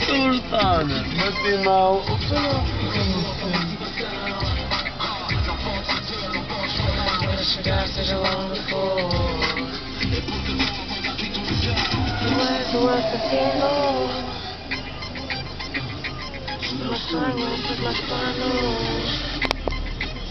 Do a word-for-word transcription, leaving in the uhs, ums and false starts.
Sultana, bati mal. Para chegar, seja lá onde for. Tu és o assassino. Dos meus sonhos, dos meus planos.